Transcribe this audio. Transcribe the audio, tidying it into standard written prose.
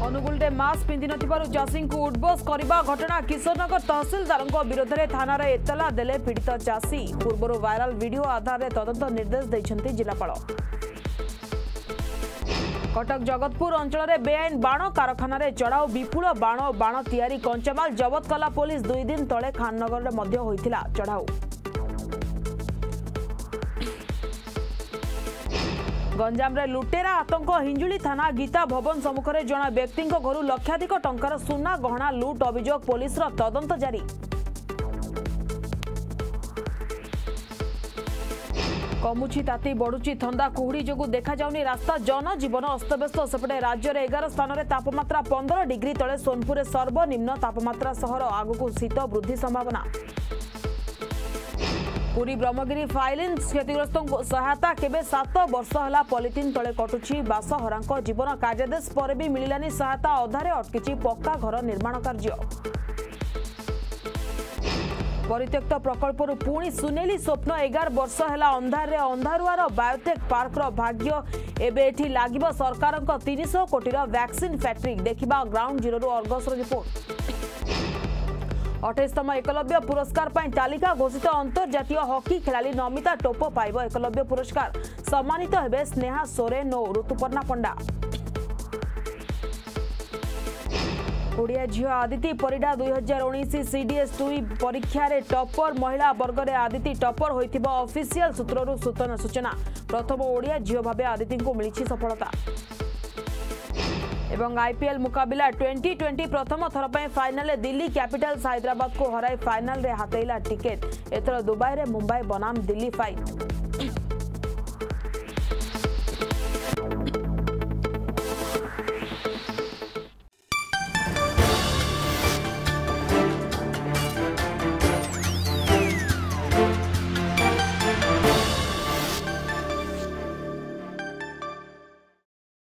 Angul mask पिंधि चाषी को उठबस करने घटना किशोरनगर तहसिलदार विरोध में थाना एतला देले पीड़ित चाषी पूर्व वायरल वीडियो आधार में तदंत निर्देश देते जिलापाल। कटक जगतपुर अंचल में बेआईन बाण कारखाना चढ़ाऊ विपुल बाण तैयारी कंचामाल जबत कला पुलिस 2 दिन तले खाननगर में होइथिला चढ़ाऊ। गंजाम रे लुटेरा आतंक हिंजुली थाना गीता भवन सम्मुख में जन व्यक्ति घर लक्षाधिक टंकार सुना गहना लुट अभियोग पुलिस तदंत जारी। कमुची ताती बढ़ुची थंदा कुहुड़ी जोगु देखा जाउनी रास्ता जनजीवन अस्तव्यस्त सेपटे राज्य में 11 स्थान में तापमात्रा 15 डिग्री तले सोनपुर सर्वनिम्न तापमात्रा सहर आगु शीत वृद्धि संभावना। पुरी ब्रह्मगिरी फाइलिन क्षतिग्रस्त सहायता केबे 7 वर्ष है पॉलिथिन तले कटुची बासहरा जीवन कार्यादेश पर भी मिलानी सहायता अधारे अटकी पक्का घर निर्माण कार्य। परित्यक्त प्रकल्पर पुणी सुनेली स्वप्न 11 वर्ष है अंधार अंधारुआर बायोटेक पार्कर भाग्य एबे एठी लागिबो सरकार 300 कोटी वैक्सीन फैक्ट्री देखिबा ग्राउंड जीरो अर्गस रिपोर्ट। 28तम एकलव्य पुरस्कार पर तालिका घोषित अंतर्जातीय हॉकी खिलाड़ी नमिता टोपो पाइब एकलव्य पुरस्कार सम्मानित हेबे स्नेहा सोरेन और ऋतुपर्णा पंडा। ओडिया झील आदिति परिडा 2019 सीडीएस 2 परीक्षा रे टॉपर महिला वर्ग में आदिति टॉपर होइथिबा ऑफिशियल सूत्ररु सूचना प्रथम ओडिया झील भाबे आदिति को मिली सफलता। एवं आईपीएल मुकाबिला 2020 प्रथम थर पर फाइनल दिल्ली कैपिटल्स हैदराबाद को हराई फाइनल रे हातेला टिकेट एथर दुबई रे मुंबई बनाम दिल्ली फाइट।